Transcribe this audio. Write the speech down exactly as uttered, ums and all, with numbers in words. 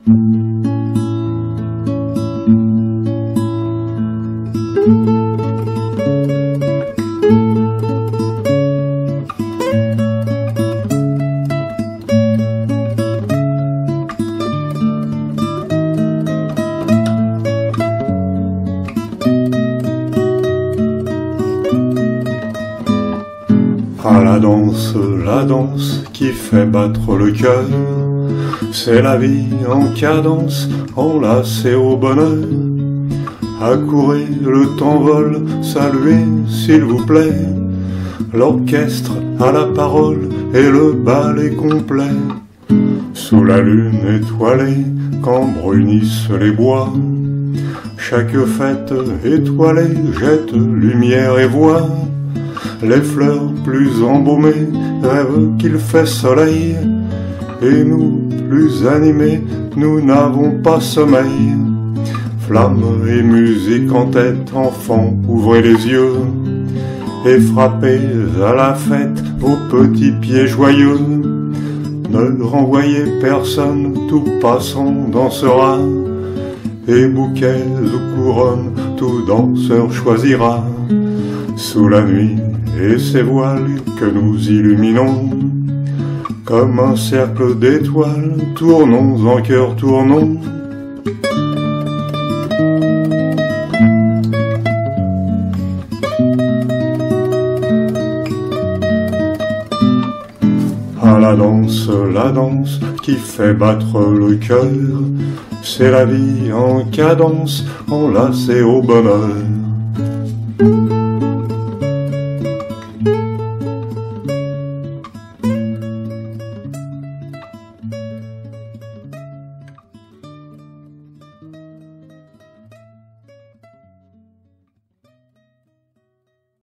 À la danse, la danse qui fait battre le cœur, c'est la vie en cadence, enlacée au bonheur. Accourez, le temps vole, saluez s'il vous plaît. L'orchestre a la parole et le bal est complet. Sous la lune étoilée, quand brunissent les bois, chaque fête étoilée jette lumière et voix. Les fleurs plus embaumées rêvent qu'il fait soleil, et nous, plus animés, nous n'avons pas sommeil. Flammes et musique en tête, enfants, ouvrez les yeux, et frappez à la fête vos petits pieds joyeux. Ne renvoyez personne, tout passant dansera, et bouquets ou couronnes, tout danseur choisira. Sous la nuit et ses voiles que nous illuminons, comme un cercle d'étoiles, tournons en cœur, tournons. À la danse, la danse qui fait battre le cœur, c'est la vie en cadence, enlacée au bonheur.